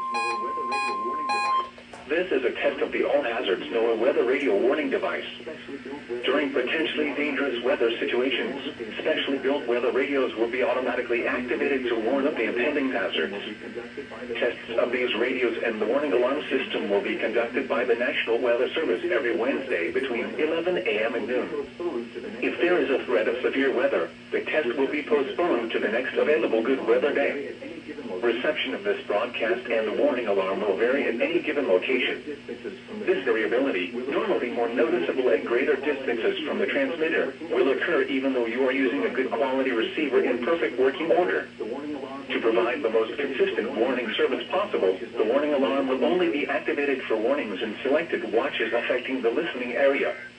This is a test of the All Hazards NOAA Weather Radio Warning Device. During potentially dangerous weather situations, specially built weather radios will be automatically activated to warn of the impending hazards. Tests of these radios and the warning alarm system will be conducted by the National Weather Service every Wednesday between 11 a.m. and noon. If there is a threat of severe weather, the test will be postponed to the next available good weather day. Reception of this broadcast and the warning alarm will vary at any given location. This variability, normally more noticeable at greater distances from the transmitter, will occur even though you are using a good quality receiver in perfect working order. To provide the most consistent warning service possible, the warning alarm will only be activated for warnings in selected watches affecting the listening area.